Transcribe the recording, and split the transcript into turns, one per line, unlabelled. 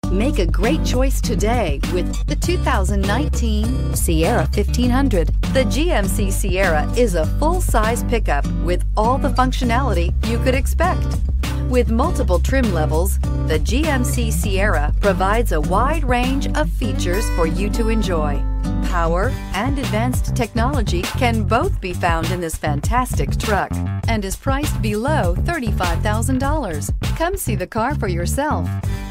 Make a great choice today with the 2019 Sierra 1500. The GMC Sierra is a full-size pickup with all the functionality you could expect. With multiple trim levels, the GMC Sierra provides a wide range of features for you to enjoy. Power and advanced technology can both be found in this fantastic truck and is priced below $35,000. Come see the car for yourself.